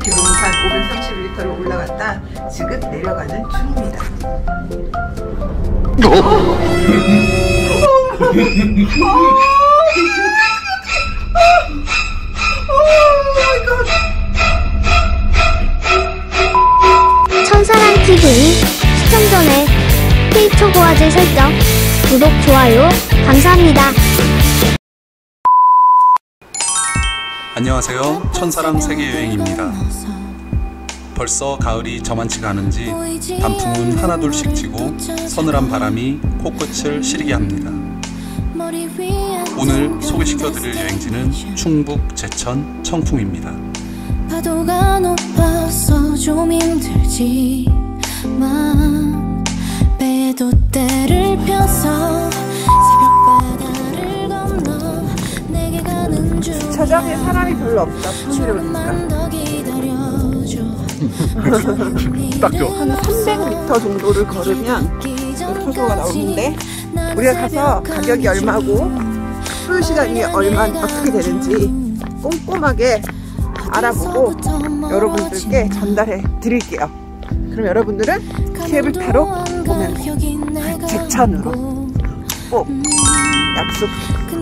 계룡산 531m로 올라갔다 지금 내려가는 중입니다. 천사랑TV 시청 전에 K초고화질 설정, 구독, 좋아요 감사합니다. 안녕하세요. 천사랑 세계여행입니다. 벌써 가을이 저만치가 않은지 단풍은 하나둘씩 지고 서늘한 바람이 코끝을 시리게 합니다. 오늘 소개시켜드릴 여행지는 충북 제천 청풍입니다. 파도가 높아서 좀 힘들지만 배도 때를 펴서 새벽바다를 건너 내게 가는 중 주차장에 사람이 별로 없다. 평일에 오니까 딱 좋아. 한 300m 정도를 걸으면 표소가 나오는데 우리가 가서 가격이 얼마고 소요 시간이 어떻게 되는지 꼼꼼하게 알아보고 여러분들께 전달해 드릴게요. 그럼 여러분들은 케이블카로 오면 제천으로 꼭 약속.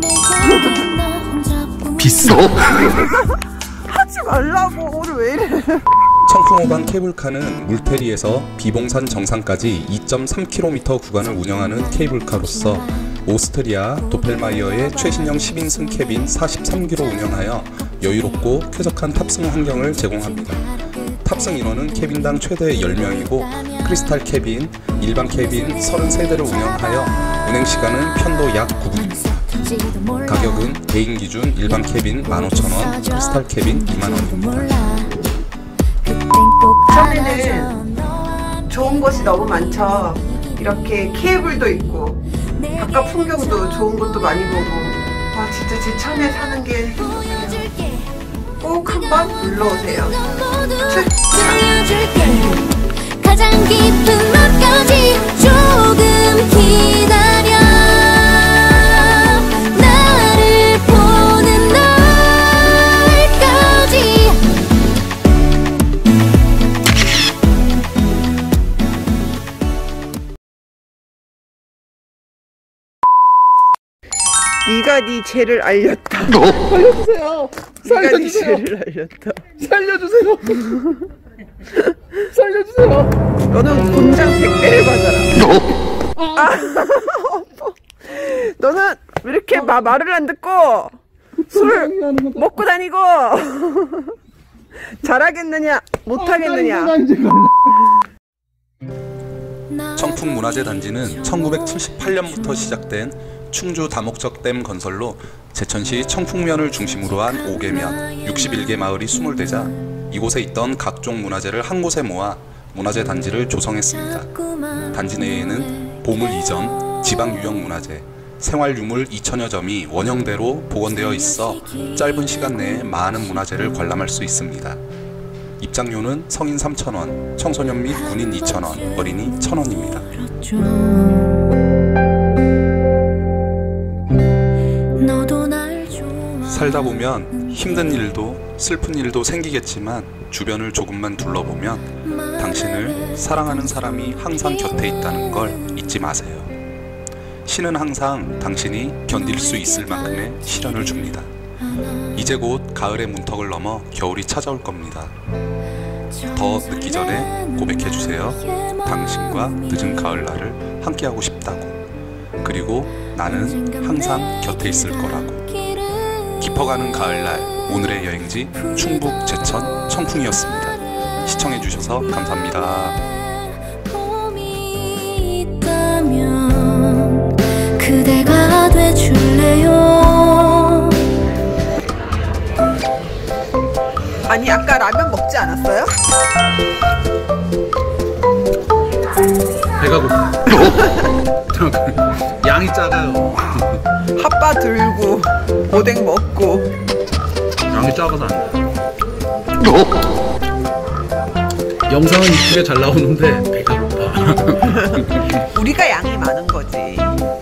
비싸. 하지 말라고. 오늘 왜 이래. 청풍호반 케이블카는 물테리에서 비봉산 정상까지 2.3km 구간을 운영하는 케이블카로서 오스트리아 도펠마이어의 최신형 10인승 캐빈 43기로 운영하여 여유롭고 쾌적한 탑승 환경을 제공합니다. 탑승 인원은 캐빈당 최대 10명이고 크리스탈 캐빈, 일반 캐빈 33대를 운영하여 운행시간은 편도 약 9분입니다. 가격은 개인 기준 일반 캐빈 15,000원, 크리스탈 캐빈 20,000원입니다. 처음에는 좋은 곳이 너무 많죠. 이렇게 케이블도 있고 바깥 풍경도 좋은 것도 많이 보고 와 진짜 제천에 사는 게 행복해요. 꼭 한번 놀러오세요. 가장 깊은 맛까지 조금 기다려 나를 보는 날까지. 네가 네 죄를 알렸다. 살려주세요. 네가 네 죄를 알렸다. 살려주세요. 살려주세요. 너는 곤장 100대를 맞아라. 너는 왜 이렇게 말을 안 듣고 술 먹고 다니고 잘하겠느냐 못하겠느냐. 청풍문화재 단지는 1978년부터 시작된 충주 다목적 댐 건설로 제천시 청풍면을 중심으로 한 5개면 61개 마을이 20대자 이곳에 있던 각종 문화재를 한 곳에 모아 문화재 단지를 조성했습니다. 단지 내에는 보물 이전, 지방 유형 문화재, 생활 유물 2,000여 점이 원형대로 복원되어 있어 짧은 시간 내에 많은 문화재를 관람할 수 있습니다. 입장료는 성인 3,000원, 청소년 및 군인 2,000원, 어린이 1,000원입니다. 살다 보면 힘든 일도 슬픈 일도 생기겠지만 주변을 조금만 둘러보면 당신을 사랑하는 사람이 항상 곁에 있다는 걸 잊지 마세요. 신은 항상 당신이 견딜 수 있을 만큼의 시련을 줍니다. 이제 곧 가을의 문턱을 넘어 겨울이 찾아올 겁니다. 더 늦기 전에 고백해주세요. 당신과 늦은 가을날을 함께하고 싶다고. 그리고 나는 항상 곁에 있을 거라고. 깊어가는 가을날, 오늘의 여행지 충북 제천 청풍이었습니다. 시청해주셔서 감사합니다. 그대가 돼줄래요? 아니 아까 라면 먹지 않았어요? 배가 고파. 양이 작아요. 핫바 들고 오뎅 먹고. 양이 작아서 안 돼. 영상은 이쁘게 잘 나오는데 배가 고파. 우리가 양이 많은 거지.